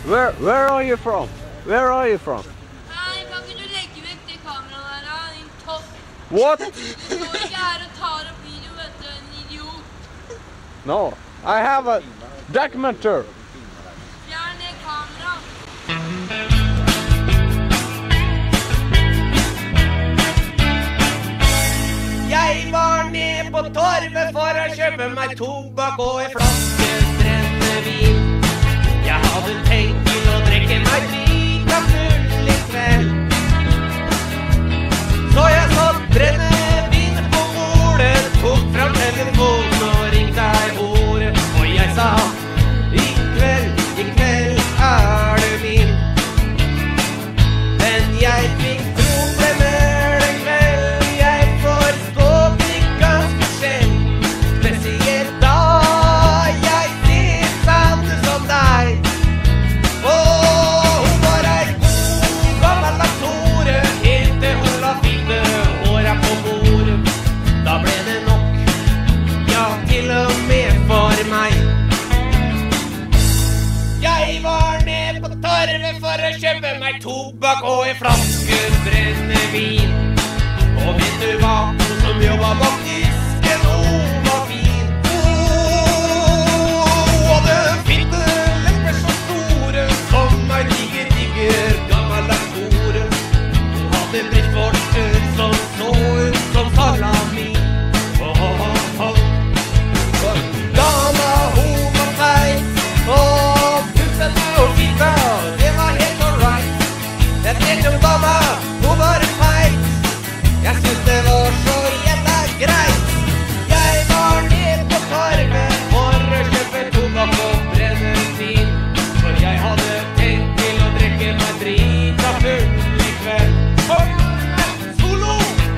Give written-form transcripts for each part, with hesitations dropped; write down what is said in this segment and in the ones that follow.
Where are you from? Where are you from? Nei, kan ikke du legge vekk det kameraet der, din topp? What? Du står ikke her og tar opp video, vet du, en idiot. No, I have a documentary. Fjern det kameraet. Jeg var ned på torvet for å kjøpe meg tobakk og en flaske brennevin. Jeg hadde tenkt til å drikke meg drita full i kveld. Så jeg satt brennevin på bordet, tok fram telefonen og ringte ei hore. Og jeg sa, i kveld er du min. Men jeg fikk problemer den kveld. Jeg forstår ikke ganske selv. Spesielt da jeg ser samme som deg. Hun var ei god gammel aktore, helt til hun la fine håra på bordet. Da ble det nok, ja, til og med for meg. Jeg var ned på torvet for å kjøpe meg tobakk og en flaske brennevin. Og vet du hva, hun som jobbet bak disken, hun var fin. Hun hadde fine lepper så store, som ei diger gammel aktore. Hun hadde brystvorter som så ut som salami. Dama, hun var feit, og puppene og fitta, det var helt alright. Jeg tenkte om dama, hun var feit. Jeg synes det var så jævla greit. Jeg var ned på torvet for å kjøpe tobakk og brennevin. For jeg hadde tenkt til å drikke meg drita full i kveld. Solo!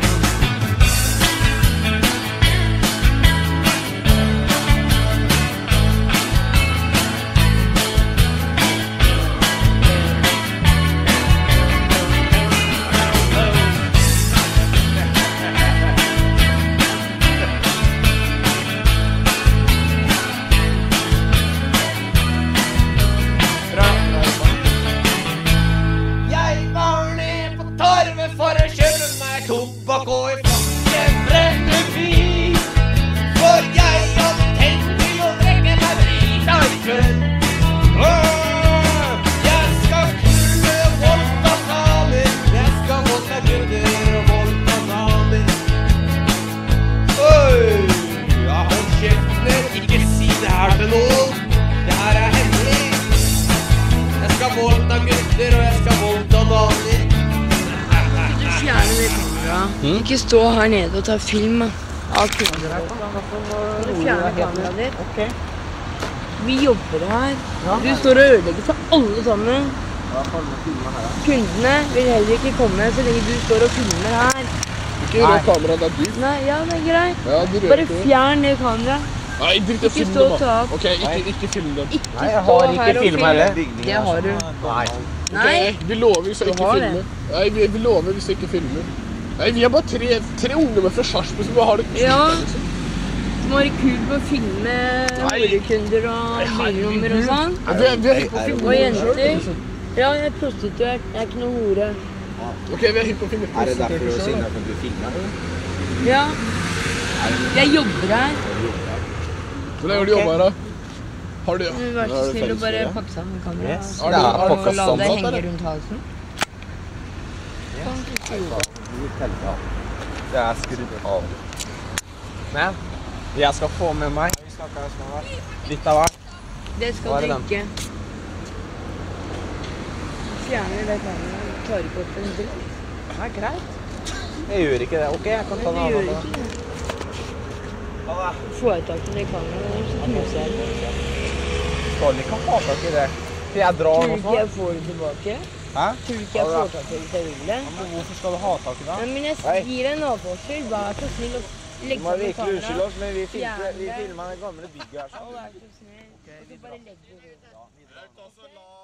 Jeg var ned på torvet for å kjøpe meg tobakk og en flaske brennevin. For jeg hadde tenkt til å drikke meg drita i kveld. Jeg skal knulle voldta damer. Jeg skal voldta gutter og voldta damer. Ja, hold kjeften. Ikke si det her til noen. Det her er hemmelig. Jeg skal voldta gutter, og jeg skal voldta damer. Du fjerner det kameraet. Ikke stå her nede og ta film av kunder. Du fjerner kameraet ditt. Ok. Vi jobber her. Du står og ødelegger for alle sammen. Kundene vil heller ikke komme så lenge du står og filmer her. Ikke rør kameraet, det er du. Nei, ja, det er greit. Ja, du rører Bare ikke. fjern det kameraet. Nei, dritt å Ikke filme stå og dem, ta da. opp. Ok, ikke film dem. Ikke Nei, jeg stå har her ikke og filmet filme. heller. Det har du. Nei. Nei. Ok, vi lover hvis jeg Du ikke har filmer. Nei, vi lover hvis jeg ikke filmer. Nei, vi er bare tre ungdommer fra Sarpsborg som bare har det Ja. liksom. Som har kul på å filme horekunder og bilnummer og sånn. Nei, vi er hypp på å filme. Og jenter. Ja, jeg er prostituert. Jeg er ikke noe hore. Ok, vi er hypp på å filme. Er det derfor du sier at du filmer? Ja. Jeg jobber her. Hvor lenge har du jobbet her, da? Har du, ja? Du vær så snill å bare pakke sammen kameraet. Yes. Har Det er du, pakket Og la det sammen, henge eller? rundt halsen. Det er skrudd av. Men jeg skal få med meg litt av hvert. Det Hva skal er du det ikke. Fjerner det kameraet. Tar ikke opp en dritt. Det er greit. Jeg gjør ikke det. Ok, jeg kan ta Du den gjør av. ikke det. Får jeg tak i det kameraet, så knuser jeg det. Skal ikke ha tak i det. For jeg drar Tror du noe ikke jeg sånt. får det tilbake? Hæ? Tror du ikke jeg får tak i det hvis jeg vil det? Men hvorfor skal du ha tak i det? Men jeg Nei. gir deg en avvarsel. Vær så snill å Du legge må sammen virkelig unnskylde kameraet. oss, men vi Fjern det. filmer det gamle bygget her. Og vær så snill. Og så bare legg det ut.